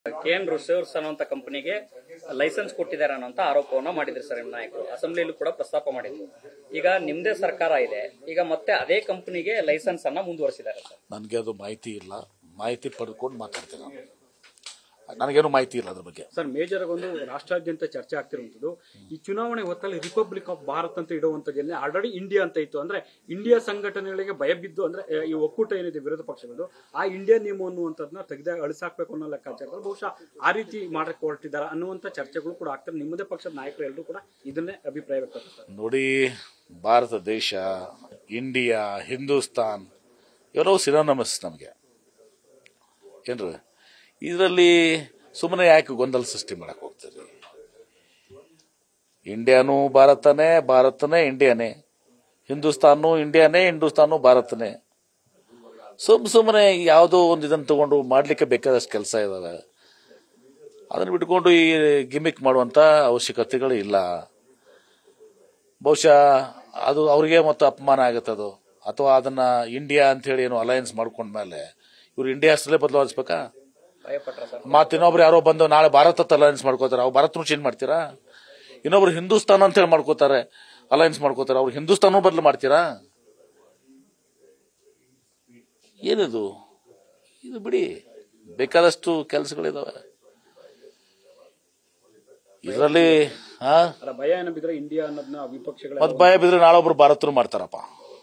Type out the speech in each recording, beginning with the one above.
KN resource ಅನ್ನುವಂತ ಕಂಪನಿಗೆ licence ಕೊಟ್ಟಿದ್ದಾರೆ ಅನ್ನೋಂತ ಆರೋಪವನ್ನ ಮಾಡಿದ್ರು ಸರ್ ನಿಮ್ಮ ನಾಯಕರು. ಅಸೆಂಬ್ಲಿಯಲ್ಲೂ ಕೂಡ ಪ್ರಸ್ತಾಪ ಮಾಡಿದ್ರು. ಈಗ ನಿಮ್ದೇ ಸರ್ಕಾರ ಇದೆ, ಈಗ ಮತ್ತೆ ಅದೇ ಕಂಪನಿಗೆ ಲೈಸೆನ್ಸ್ ಅನ್ನ ಮುಂದುವರಿಸಿದ್ದಾರೆ ಸರ್. ನನಗೆ ಅದು ಮಾಹಿತಿ ಇಲ್ಲ, ಮಾಹಿತಿ ಪಡೆದುಕೊಂಡು ಮಾತಾಡ್ತೇನೆ. ನನಗೇನು ಮಾಹಿತಿ ಇಲ್ಲ ಅದ್ರ ಬಗ್ಗೆ. ಸರ್, ಮೇಜರ್ ಒಂದು ರಾಷ್ಟ್ರಾದ್ಯಂತ ಚರ್ಚೆ ಆಗ್ತಿರುವಂತದ್ದು ಈ ಚುನಾವಣೆ ಹೊತ್ತಲ್ಲಿ ರಿಪಬ್ಲಿಕ್ ಆಫ್ ಭಾರತ್ ಅಂತ ಇಡುವಂತದ್ದು ಆಲ್ರೆಡಿ ಇಂಡಿಯಾ ಅಂತ ಇತ್ತು. ಅಂದ್ರೆ ಇಂಡಿಯಾ ಸಂಘಟನೆಗಳಿಗೆ ಭಯ ಬಿದ್ದು, ಅಂದ್ರೆ ಈ ಒಕ್ಕೂಟ ಏನಿದೆ ವಿರೋಧ ಪಕ್ಷಗಳು ಆ ಇಂಡಿಯಾ ನಿಯಮ ಅನ್ನುವಂಥದ್ದನ್ನ ತೆಗೆದ ಅಳಿಸಾಕ್ಬೇಕು ಅನ್ನೋ ಲೆಕ್ಕಾಚಾರದಲ್ಲಿ ಬಹುಶಃ ಆ ರೀತಿ ಮಾಡಕ್ಕೆ ಹೊರಟಿದ್ದಾರೆ ಅನ್ನುವಂಥ ಚರ್ಚೆಗಳು ಕೂಡ ಆಗ್ತಾರೆ. ನಿಮ್ಮದೇ ಪಕ್ಷದ ನಾಯಕರು ಎಲ್ಲರೂ ಕೂಡ ಇದನ್ನೇ ಅಭಿಪ್ರಾಯ ವ್ಯಕ್ತಪಡಿಸ್ತಾರೆ. ನೋಡಿ, ಭಾರತ ದೇಶ, ಇಂಡಿಯಾ, ಹಿಂದೂಸ್ತಾನ್ ಇವರೋ ಸಿನೋನಮಸ್ ನಮಗೆ ಏನ್ರಿ. ಇದರಲ್ಲಿ ಸುಮ್ಮನೆ ಯಾಕೆ ಗೊಂದಲ ಸೃಷ್ಟಿ ಮಾಡಕ್ ಹೋಗ್ತೀರಿ? ಇಂಡಿಯಾನು ಭಾರತನೇ, ಭಾರತನೇ ಇಂಡಿಯಾನೇ, ಹಿಂದೂಸ್ತಾನು ಇಂಡಿಯಾನೇ, ಹಿಂದೂಸ್ತಾನು ಭಾರತನೇ. ಸುಮ್ಮನೆ ಯಾವುದೋ ಒಂದು ಇದನ್ನು ತಗೊಂಡು ಮಾಡ್ಲಿಕ್ಕೆ ಬೇಕಾದಷ್ಟು ಕೆಲಸ ಇದಾವೆ. ಅದನ್ನು ಬಿಟ್ಕೊಂಡು ಈ ಗಿಮಿಕ್ ಮಾಡುವಂತ ಅವಶ್ಯಕತೆಗಳು ಇಲ್ಲ. ಬಹುಶಃ ಅದು ಅವ್ರಿಗೆ ಮತ್ತು ಅಪಮಾನ ಆಗುತ್ತದು. ಅಥವಾ ಅದನ್ನ ಇಂಡಿಯಾ ಅಂತ ಹೇಳಿ ಏನು ಅಲಯನ್ಸ್ ಮಾಡ್ಕೊಂಡ್ಮೇಲೆ ಇವ್ರು ಇಂಡಿಯಾ ಹೆಸರಲ್ಲೇ ಬದಲಾಯಿಸ್ಬೇಕಾ? ಮತ್ತೆ ಇನ್ನೊಬ್ರು ಯಾರೋ ಬಂದು ನಾಳೆ ಭಾರತ ಅಲಯನ್ಸ್ ಮಾಡ್ಕೋತಾರೆ, ಅವ್ರು ಭಾರತನು ಚೇಂಜ್ ಮಾಡ್ತೀರಾ? ಇನ್ನೊಬ್ರು ಹಿಂದೂಸ್ತಾನ ಅಂತ ಹೇಳಿ ಮಾಡ್ಕೋತಾರೆ, ಅಲಯನ್ಸ್ ಮಾಡ್ಕೋತಾರೆ, ಅವ್ರು ಹಿಂದೂಸ್ತಾನ ಬದಲು ಮಾಡ್ತೀರಾ? ಏನಿದು? ಇದು ಬಿಡಿ, ಬೇಕಾದಷ್ಟು ಕೆಲಸಗಳಿದಾವೆ ಇದರಲ್ಲಿ. ಭಯ ಏನೋ ಬಿದ್ರೆ ಇಂಡಿಯಾ ಅನ್ನೋದನ್ನ ವಿಪಕ್ಷಗಳ ಮತ್ ಭಯ ಬಿದ್ರೆ ನಾಳೊಬ್ರು ಭಾರತನು ಮಾಡ್ತಾರಪ್ಪ.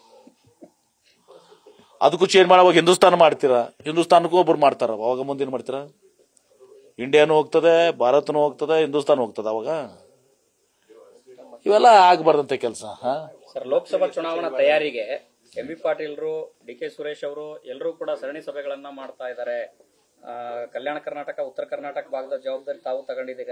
ಅದಕ್ಕೂ ಚೇಂಜ್ ಮಾಡುವಾಗ ಹಿಂದೂಸ್ತಾನ ಮಾಡ್ತೀರಾ, ಹಿಂದೂಸ್ತಾನಕ್ಕೂ ಒಬ್ರು ಮಾಡ್ತಾರ, ಅವಾಗ ಮುಂದೇನು ಮಾಡ್ತೀರಾ? ಇಂಡಿಯಾನು ಹೋಗ್ತದೆ, ಭಾರತನು ಹೋಗ್ತದೆ, ಹಿಂದೂಸ್ತಾನ ಹೋಗ್ತದೆ. ಅವಾಗ ಇವೆಲ್ಲ ಆಗಬಾರ್ದಂತ ಕೆಲಸ. ಸರ್, ಲೋಕಸಭಾ ಚುನಾವಣಾ ತಯಾರಿಗೆ ಎಂ.ಬಿ. ಪಾಟೀಲ್ರು, ಡಿ.ಕೆ. ಸುರೇಶ್ ಅವರು ಎಲ್ಲರೂ ಕೂಡ ಸರಣಿ ಸಭೆಗಳನ್ನ ಮಾಡ್ತಾ ಇದ್ದಾರೆ. ಕಲ್ಯಾಣ ಕರ್ನಾಟಕ, ಉತ್ತರ ಕರ್ನಾಟಕ ಭಾಗದ ಜವಾಬ್ದಾರಿ ತಾವು ತಗೊಂಡಿದ್ದೀಗ.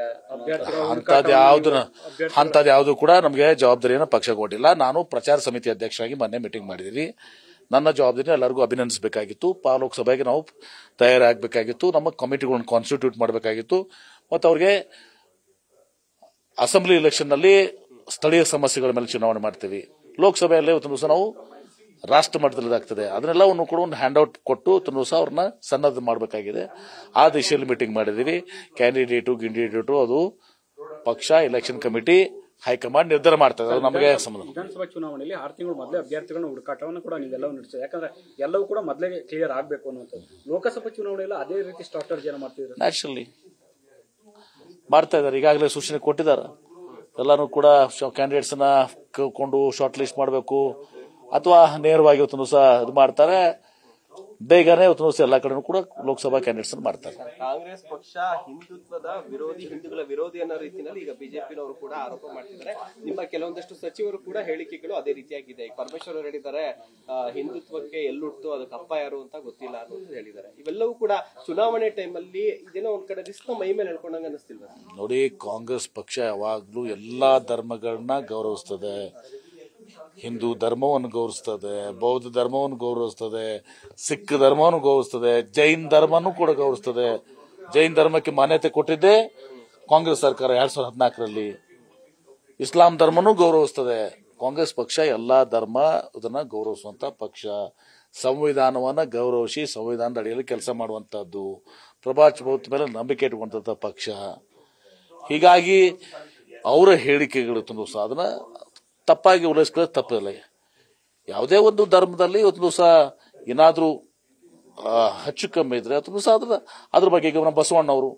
ಅಂತದ್ ಯಾವ್ದು ಕೂಡ ನಮಗೆ ಜವಾಬ್ದಾರಿಯನ್ನು ಪಕ್ಷ ಕೊಟ್ಟಿಲ್ಲ. ನಾನು ಪ್ರಚಾರ ಸಮಿತಿ ಅಧ್ಯಕ್ಷರಾಗಿ ಮೊನ್ನೆ ಮೀಟಿಂಗ್ ಮಾಡಿದೀನಿ. ನನ್ನ ಜವಾಬ್ದಾರಿ ಎಲ್ಲರಿಗೂ ಅಭಿನಂದಿಸಬೇಕಾಗಿತ್ತು. ಲೋಕಸಭೆಗೆ ನಾವು ತಯಾರಾಗಬೇಕಾಗಿತ್ತು, ನಮ್ಮ ಕಮಿಟಿಗಳನ್ನು ಕಾನ್ಸ್ಟಿಟ್ಯೂಟ್ ಮಾಡಬೇಕಾಗಿತ್ತು, ಮತ್ತು ಅವ್ರಿಗೆ ಅಸೆಂಬ್ಲಿ ಎಲೆಕ್ಷನ್ ನಲ್ಲಿ ಸ್ಥಳೀಯ ಸಮಸ್ಯೆಗಳ ಮೇಲೆ ಚುನಾವಣೆ ಮಾಡ್ತೀವಿ. ಲೋಕಸಭೆಯಲ್ಲಿ ಇವತ್ತು ದಿವಸ ನಾವು ರಾಷ್ಟ್ರ ಮಟ್ಟದಲ್ಲಿ ಆಗ್ತದೆ. ಅದನ್ನೆಲ್ಲವನ್ನು ಕೂಡ ಒಂದು ಹ್ಯಾಂಡ್ ಔಟ್ ಕೊಟ್ಟು ಇವತ್ತು ದಿವಸ ಅವ್ರನ್ನ ಸನ್ನದ್ಧ ಮಾಡಬೇಕಾಗಿದೆ. ಆ ದಿಶೆಯಲ್ಲಿ ಮೀಟಿಂಗ್ ಮಾಡಿದೀವಿ. ಗಿಂಡಿಡೇಟು ಅದು ಪಕ್ಷ, ಎಲೆಕ್ಷನ್ ಕಮಿಟಿ, ಹೈಕಮಾಂಡ್ ನಿರ್ಧಾರ ಮಾಡ್ತಾರೆ. ಅದು ನಮಗೆ ಸಂಬಂಧ. ವಿಧಾನಸಭಾ ಚುನಾವಣೆಯಲ್ಲಿ 6 ತಿಂಗಳು ಮೊದಲೇ ಅಭ್ಯರ್ಥಿಗಳನ್ನ ಹುಡುಕಾಟವನ್ನು ಕೂಡ ನೀವೆಲ್ಲವೂ ನಡೆಸಿದೆ. ಯಾಕಂದ್ರೆ ಎಲ್ಲವೂ ಕೂಡ ಮೊದಲೇ ಕ್ಲಿಯರ್ ಆಗಬೇಕು ಅನ್ನುವಂಥದ್ದು. ಲೋಕಸಭಾ ಚುನಾವಣೆಯಲ್ಲಿ ಅದೇ ರೀತಿ ಸ್ಟ್ರಾಟಜಿಯನ್ನು ಮಾಡ್ತಿದ್ರು. ನ್ಯಾಚುರಲಿ ಮಾಡ್ತಾ ಇದ್ದಾರೆ. ಈಗಾಗಲೇ ಸೂಚನೆ ಕೊಟ್ಟಿದ್ದಾರೆ. ಎಲ್ಲಾನು ಕೂಡ ಕ್ಯಾಂಡಿಡೇಟ್ಸ್ ನ ಕೊಂಡು ಶಾರ್ಟ್ ಲಿಸ್ಟ್ ಮಾಡಬೇಕು, ಅಥವಾ ನೇರವಾಗಿ ಇವತ್ತು ದಿವಸ ಇದು ಮಾಡ್ತಾರೆ. ಬೇಗನೆ ಇವತ್ತು ದಿವಸ ಎಲ್ಲಾ ಕಡೆನೂ ಕೂಡ ಲೋಕಸಭಾ ಕ್ಯಾಂಡಿಡೇಟ್ಸ್ ಮಾಡ್ತಾರೆ. ಕಾಂಗ್ರೆಸ್ ಪಕ್ಷ ಹಿಂದುತ್ವದ ವಿರೋಧಿ, ಹಿಂದೂಗಳ ವಿರೋಧಿ ಅನ್ನೋ ರೀತಿಯಲ್ಲಿ ಈಗ ಬಿಜೆಪಿನವರು ಕೂಡ ಆರೋಪ ಮಾಡ್ತಿದ್ದಾರೆ. ನಿಮ್ಮ ಕೆಲವೊಂದಷ್ಟು ಸಚಿವರು ಕೂಡ ಹೇಳಿಕೆಗಳು ಅದೇ ರೀತಿಯಾಗಿದೆ. ಈಗ ಪರಮೇಶ್ವರ್ ಅವರು ಹೇಳಿದ್ದಾರೆ, ಹಿಂದುತ್ವಕ್ಕೆ ಎಲ್ಲುಟ್ಟು ಅದಕ್ಕೆ ಅಪ್ಪ ಯಾರು ಅಂತ ಗೊತ್ತಿಲ್ಲ ಅನ್ನೋದು ಹೇಳಿದ್ದಾರೆ. ಇವೆಲ್ಲವೂ ಕೂಡ ಚುನಾವಣೆ ಟೈಮಲ್ಲಿ ಇದೇನೋ ಒಂದ್ ಕಡೆ ರಿಸ್ಕ್ ಮೈ ಮೇಲೆ ಹೇಳ್ಕೊಂಡಂಗ ಅನಿಸ್ತಿಲ್ವ? ನೋಡಿ, ಕಾಂಗ್ರೆಸ್ ಪಕ್ಷ ಯಾವಾಗ್ಲೂ ಎಲ್ಲಾ ಧರ್ಮಗಳನ್ನ ಗೌರವಿಸ್ತದೆ. ಹಿಂದೂ ಧರ್ಮವನ್ನು ಗೌರವಿಸ್ತದೆ, ಬೌದ್ಧ ಧರ್ಮವನ್ನು ಗೌರವಿಸ್ತದೆ, ಸಿಖ್ ಧರ್ಮವನ್ನು ಗೌರವಿಸ್ತದೆ, ಜೈನ್ ಧರ್ಮನೂ ಕೂಡ ಗೌರವಿಸ್ತದೆ. ಜೈನ್ ಧರ್ಮಕ್ಕೆ ಮಾನ್ಯತೆ ಕೊಟ್ಟಿದ್ದೆ ಕಾಂಗ್ರೆಸ್ ಸರ್ಕಾರ 2014ರಲ್ಲಿ. ಇಸ್ಲಾಂ ಧರ್ಮನೂ ಗೌರವಿಸ್ತದೆ. ಕಾಂಗ್ರೆಸ್ ಪಕ್ಷ ಎಲ್ಲಾ ಧರ್ಮ ಇದನ್ನ ಗೌರವಿಸುವಂತ ಪಕ್ಷ. ಸಂವಿಧಾನವನ್ನ ಗೌರವಿಸಿ ಸಂವಿಧಾನದ ಅಡಿಯಲ್ಲಿ ಕೆಲಸ ಮಾಡುವಂತಹದ್ದು, ಪ್ರಜಾಪ್ರಭುತ್ವದ ಮೇಲೆ ನಂಬಿಕೆ ಇಟ್ಟುಕೊಂಡಂತ ಪಕ್ಷ. ಹೀಗಾಗಿ ಅವರ ಹೇಳಿಕೆಗಳು ತುಂಬ ಅದನ್ನ ತಪ್ಪಾಗಿ ಉಲ್ಲೇಖಿಸೋದು ತಪ್ಪಿಲ್ಲ. ಯಾವುದೇ ಒಂದು ಧರ್ಮದಲ್ಲಿ ಇವತ್ತು ದಿವಸ ಏನಾದ್ರೂ ಹೆಚ್ಚು ಕಮ್ಮಿ ಇದ್ರೆ ಇವತ್ತು ದಿವಸ ಅದ್ರ ಬಗ್ಗೆ ಈಗ ಬಸವಣ್ಣವರು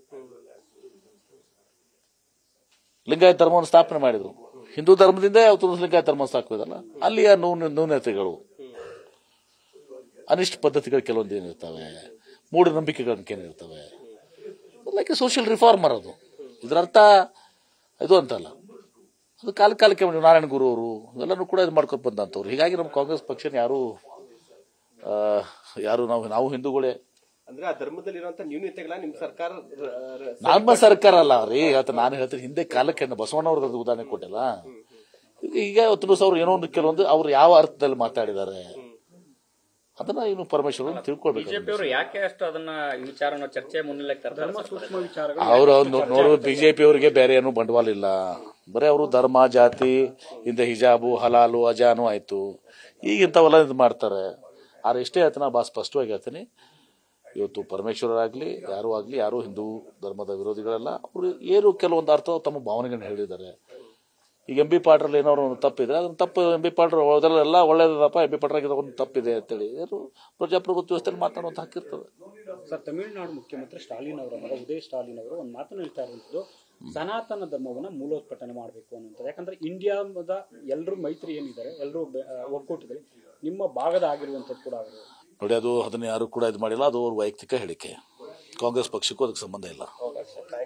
ಲಿಂಗಾಯತ ಧರ್ಮವನ್ನು ಸ್ಥಾಪನೆ ಮಾಡಿದ್ರು. ಹಿಂದೂ ಧರ್ಮದಿಂದ ಇವತ್ತು ಲಿಂಗಾಯತ ಧರ್ಮ ಸ್ಥಾಪಿದಲ್ಲ, ಅಲ್ಲಿಯ ನ್ಯೂನತೆಗಳು, ಅನಿಷ್ಟ ಪದ್ಧತಿಗಳು ಕೆಲವೊಂದು ಏನಿರ್ತವೆ, ಮೂಢನಂಬಿಕೆಗಳೇನಿರ್ತವೆ, ಲೈಕ್ ಸೋಷಿಯಲ್ ರಿಫಾರ್ಮರ್. ಅದು ಇದರರ್ಥ ಇದು ಅಂತಲ್ಲ. ಅದು ಕಾಲಕ್ಕೆ ನಾರಾಯಣ ಗುರು ಅವರು ಎಲ್ಲರೂ ಕೂಡ ಇದು ಮಾಡ್ಕೊಂಡು ಬಂದಂತವ್ರು. ಹೀಗಾಗಿ ನಮ್ಮ ಕಾಂಗ್ರೆಸ್ ಪಕ್ಷ ಯಾರು ನಾವು ಹಿಂದೂಗಳೇ. ಅಂದ್ರೆ ಆ ಧರ್ಮದಲ್ಲಿರುವಂತ ನ್ಯೂನತೆಗಳ ನಿಮ್ ಸರ್ಕಾರ, ನಮ್ಮ ಸರ್ಕಾರ ಅಲ್ಲ ರೀ. ಇವತ್ತು ನಾನು ಹೇಳ್ತೀನಿ, ಹಿಂದೆ ಕಾಲಕ್ಕೆ ಬಸವಣ್ಣವ್ರದ್ದು ಉದಾಹರಣೆ ಕೊಟ್ಟಿಲ್ಲ. ಈಗ ಇವತ್ತು ದಿವಸ ಅವ್ರು ಏನೋ ಒಂದು ಕೆಲವೊಂದು ಅವ್ರು ಯಾವ ಅರ್ಥದಲ್ಲಿ ಮಾತಾಡಿದ್ದಾರೆ ಅದನ್ನ ಇನ್ನು ಪರಮೇಶ್ವರ್ ತಿಳ್ಕೊಳ್ಬೇಕು. ಬಿಜೆಪಿ ಅವರು ಯಾಕೆ ಅಷ್ಟು ಅದನ್ನ ವಿಚಾರನ ಚರ್ಚೆ ಮುನ್ನೆಲೆಗೆ ತರ್ತಾರೆ? ಸೂಕ್ಷ್ಮ ವಿಚಾರಗಳು ಅವರು ನೋಡು, ಬಿಜೆಪಿ ಅವರಿಗೆ ಬೇರೆ ಏನು ಬಂಡವಾಳ ಇಲ್ಲ. ಬರೀ ಅವರು ಧರ್ಮ, ಜಾತಿ, ಹಿಂದೆ ಹಿಜಾಬು, ಹಲಾಲು, ಅಜಾನು ಆಯ್ತು, ಈಗ ಇಂಥವೆಲ್ಲ ಇದು ಮಾಡ್ತಾರೆ. ಆದ್ರೆ ಇಷ್ಟೇ ಹೇಳ್ತೀನಿ, ಬಾ ಸ್ಪಷ್ಟವಾಗಿ ಹೇಳ್ತೀನಿ, ಇವತ್ತು ಪರಮೇಶ್ವರರಾಗಲಿ ಯಾರೂ ಆಗಲಿ ಯಾರೂ ಹಿಂದೂ ಧರ್ಮದ ವಿರೋಧಿಗಳಲ್ಲ. ಅವರು ಏನು ಕೆಲವೊಂದು ಅರ್ಥ ತಮ್ಮ ಭಾವನೆಗಳನ್ನ ಹೇಳಿದ್ದಾರೆ. ಈಗ ಎಂ ಬಿ ಪಾಟ್ರಲ್ಲಿ ಏನಾದ್ರು ಒಂದು ತಪ್ಪಿದೆ, ಅದನ್ನು ತಪ್ಪು ಎಂ ಬಿ ಪಾಟ್ರು ಅದರಲ್ಲೆಲ್ಲ ಒಳ್ಳೇದಪ್ಪ, ಎಂ ಬಿ ಪಾಟ್ರಾಗಿದ್ದ ಒಂದು ತಪ್ಪಿದೆ ಅಂತೇಳಿ ಏನು ಪ್ರಜಾಪ್ರಭುತ್ವ ವ್ಯವಸ್ಥೆಯಲ್ಲಿ ಮಾತಾಡುವಂತ ಹಾಕಿರ್ತದೆ. ಸರ್, ತಮಿಳುನಾಡು ಮುಖ್ಯಮಂತ್ರಿ ಸ್ಟಾಲಿನ್ ಅವರ ಮಗ ಉದಯ್ ಸ್ಟಾಲಿನ್ ಅವರು ಒಂದು ಮಾತನ್ನು ಹೇಳ್ತಾ ಇರುವಂತದ್ದು ಸನಾತನ ಧರ್ಮವನ್ನ ಮೂಲೋತ್ಪಾಟನೆ ಮಾಡಬೇಕು ಅನ್ನುವಂಥದ್ದು. ಯಾಕಂದ್ರೆ ಇಂಡಿಯಾದ ಎಲ್ಲರೂ ಮೈತ್ರಿ ಏನಿದ್ದಾರೆ, ಎಲ್ಲರೂ ಒಕ್ಕೂಟದಲ್ಲಿ ನಿಮ್ಮ ಭಾಗದ ಆಗಿರುವಂತದ್ದು ಕೂಡ ಅವರು ನೋಡಿ, ಅದು ಅದನ್ನ ಯಾರು ಕೂಡ ಇದು ಮಾಡಿಲ್ಲ. ಅದು ಅವ್ರ ವೈಯಕ್ತಿಕ ಹೇಳಿಕೆ. ಕಾಂಗ್ರೆಸ್ ಪಕ್ಷಕ್ಕೂ ಅದಕ್ಕೆ ಸಂಬಂಧ ಇಲ್ಲ.